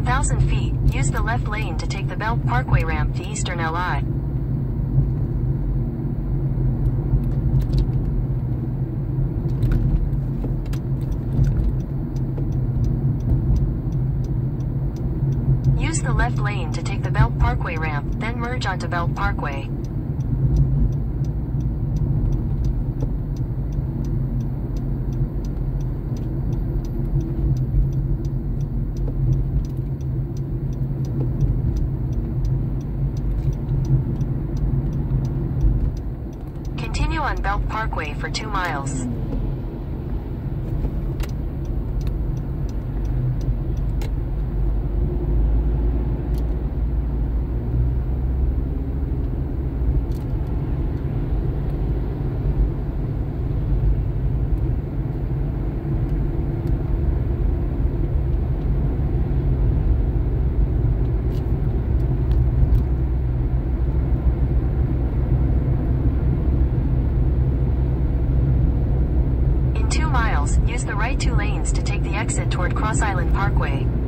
1,000 feet, use the left lane to take the Belt Parkway ramp to Eastern LI. Use the left lane to take the Belt Parkway ramp, then merge onto Belt Parkway. Continue on Belt Parkway for 2 miles. Use the right 2 lanes to take the exit toward Cross Island Parkway.